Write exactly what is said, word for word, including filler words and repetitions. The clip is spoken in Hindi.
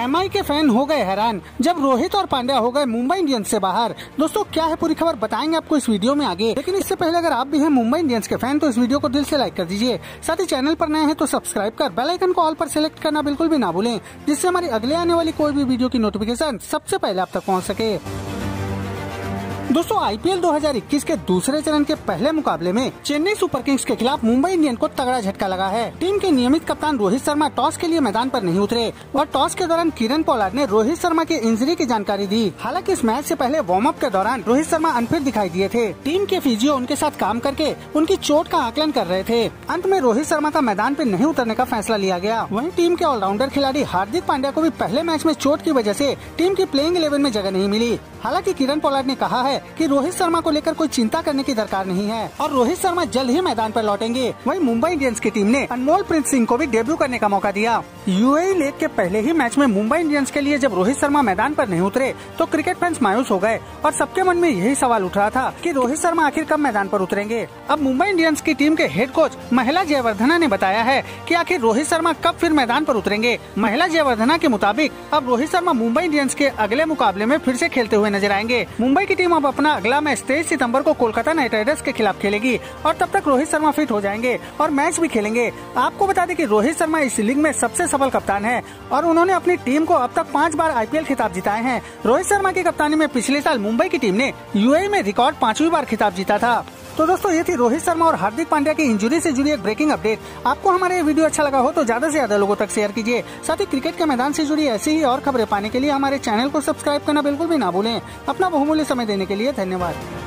एमआई के फैन हो गए हैरान जब रोहित और पांड्या हो गए मुंबई इंडियंस से बाहर। दोस्तों क्या है पूरी खबर बताएंगे आपको इस वीडियो में आगे, लेकिन इससे पहले अगर आप भी हैं मुंबई इंडियंस के फैन तो इस वीडियो को दिल से लाइक कर दीजिए। साथ ही चैनल पर नए हैं तो सब्सक्राइब कर बेल आइकन को ऑल पर सिलेक्ट करना बिल्कुल भी ना भूलें, जिससे हमारी अगले आने वाली कोई भी वीडियो की नोटिफिकेशन सबसे पहले आप तक पहुँच सके। दोस्तों आईपीएल दो हज़ार इक्कीस के दूसरे चरण के पहले मुकाबले में चेन्नई सुपर किंग्स के खिलाफ मुंबई इंडियंस को तगड़ा झटका लगा है। टीम के नियमित कप्तान रोहित शर्मा टॉस के लिए मैदान पर नहीं उतरे और टॉस के दौरान किरण पोलार्ड ने रोहित शर्मा की इंजरी की जानकारी दी। हालांकि इस मैच से पहले वार्म अप के दौरान रोहित शर्मा अनफिट दिखाई दिए थे। टीम के फिजियो उनके साथ काम करके उनकी चोट का आकलन कर रहे थे। अंत में रोहित शर्मा का मैदान पर नहीं उतरने का फैसला लिया गया। वहीं टीम के ऑलराउंडर खिलाड़ी हार्दिक पांड्या को भी पहले मैच में चोट की वजह से टीम की प्लेइंग इलेवन में जगह नहीं मिली। हालांकि किरण पोलार्ड ने कहा है कि रोहित शर्मा को लेकर कोई चिंता करने की दरकार नहीं है और रोहित शर्मा जल्द ही मैदान पर लौटेंगे। वहीं मुंबई इंडियंस की टीम ने अनमोल प्रिंस सिंह को भी डेब्यू करने का मौका दिया। यूएई लीग के पहले ही मैच में मुंबई इंडियंस के लिए जब रोहित शर्मा मैदान पर नहीं उतरे तो क्रिकेट फैंस मायूस हो गए और सबके मन में यही सवाल उठ रहा था कि रोहित शर्मा आखिर कब मैदान पर उतरेंगे। अब मुंबई इंडियंस की टीम के हेड कोच महिला जयवर्धना ने बताया है कि आखिर रोहित शर्मा कब फिर मैदान पर उतरेंगे। महिला जयवर्धना के मुताबिक अब रोहित शर्मा मुंबई इंडियंस के अगले मुकाबले में फिर से खेलते हुए नजर आएंगे। मुंबई की टीम अब अपना अगला मैच तेईस सितंबर को कोलकाता नाइट राइडर्स के खिलाफ खेलेगी और तब तक रोहित शर्मा फिट हो जाएंगे और मैच भी खेलेंगे। आपको बता दें कि रोहित शर्मा इस लीग में सबसे सफल कप्तान है और उन्होंने अपनी टीम को अब तक पांच बार आईपीएल खिताब जिताए हैं। रोहित शर्मा की कप्तानी में पिछले साल मुंबई की टीम ने यूएई में रिकॉर्ड पांचवी बार खिताब जीता था। तो दोस्तों ये थी रोहित शर्मा और हार्दिक पांड्या की इंजरी से जुड़ी एक ब्रेकिंग अपडेट। आपको हमारे वीडियो अच्छा लगा हो तो ज्यादा से ज्यादा लोगों तक शेयर कीजिए। साथ ही क्रिकेट के मैदान से जुड़ी ऐसी ही और खबरें पाने के लिए हमारे चैनल को सब्सक्राइब करना बिल्कुल भी ना भूलें। अपना बहुमूल्य समय देने के लिए धन्यवाद।